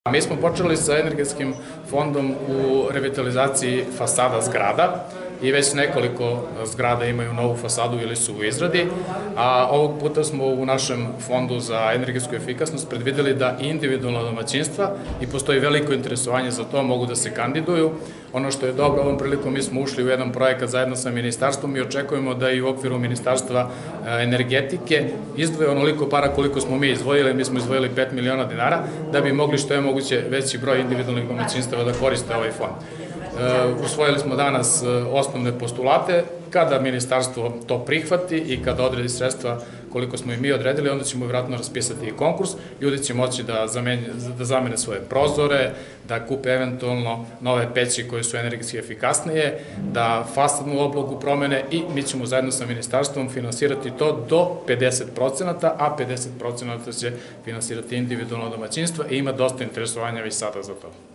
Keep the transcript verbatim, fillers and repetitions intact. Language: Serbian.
Mi smo počeli sa energetskim fondom u revitalizaciji fasada zgrada i već nekoliko zgrada imaju novu fasadu ili su u izradi, a ovog puta smo u našem fondu za energetsku efikasnost predvideli da individualna domaćinstva, i postoji veliko interesovanje za to, mogu da se kandiduju. Ono što je dobro, ovom prilikom mi smo ušli u jedan projekat zajedno sa ministarstvom i očekujemo da i u okviru Ministarstva energetike izdvoje onoliko para koliko smo mi izdvojili. Mi smo izdvojili pet miliona dinara da bi mogli što je moguće veći broj individualnih domaćinstava da koriste ovaj fond. Usvojili smo danas osnovne postulate. Kada ministarstvo to prihvati i kada odredi sredstva koliko smo i mi odredili, onda ćemo vjerojatno raspisati i konkurs. Ljudi će moći da zamene svoje prozore, da kupe eventualno nove peći koje su energetski efikasnije, da fasadnu oblogu promene i mi ćemo zajedno sa ministarstvom finansirati to do pedeset procenata, a pedeset procenata će finansirati individualno domaćinstvo i ima dosta interesovanja već sada za to.